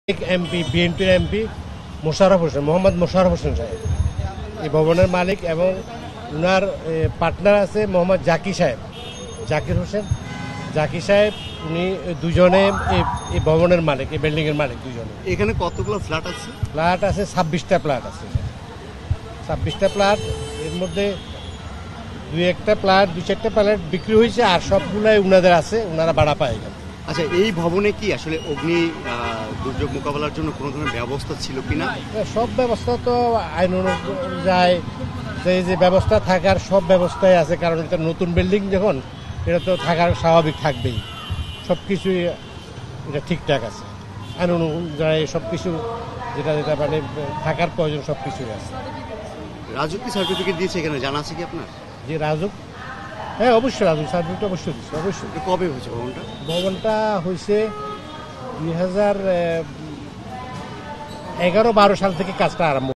MP বিএনপির MP Mosharraf Hossain Mohammad Mosharraf Hossain সাহেব এই ভবনের মালিক এবং ওনার পার্টনার আছে মোহাম্মদ জাকির হোসেন জাকির সাহেব উনি দুজনে এই ভবনের মালিক এই বিল্ডিংয়ের মালিক দুজনে। এখানে কতগুলো ফ্ল্যাট আছে? ফ্ল্যাট আছে 26টা ফ্ল্যাট আছে, 26টা ফ্ল্যাট। এর মধ্যে দুই চারটা ফ্ল্যাট বিক্রি হয়েছে আর সবগুলাই ওনাদের আছে, ওনারা ভাড়া পায় এখানে। আচ্ছা, এই ভবনে কি আসলে অগ্নি দুর্যোগ মোকাবেলার জন্য কোনো ধরনের ব্যবস্থা ছিল কিনা? সব ব্যবস্থা তো আইন অনুযায়ী যে ব্যবস্থা থাকার সব ব্যবস্থাই আছে, কারণ এটা নতুন বিল্ডিং যখন এটা তো থাকার স্বাভাবিক থাকবেই। সব কিছুই এটা ঠিকঠাক আছে, আইন অনুযায়ী সব কিছু যেটা যেটা মানে থাকার প্রয়োজন সব কিছুই আছে। রাজুক কি সার্টিফিকেট দিয়েছে এখানে জানা আছে কি আপনার? যে রাজুক, হ্যাঁ অবশ্যই রাজুক সার্টিফিকেট অবশ্যই দিচ্ছে, অবশ্যই। কবে হয়েছে ভবনটা? ভবনটা হয়েছে 2011-12 সাল থেকে কাজটা আরম্ভ।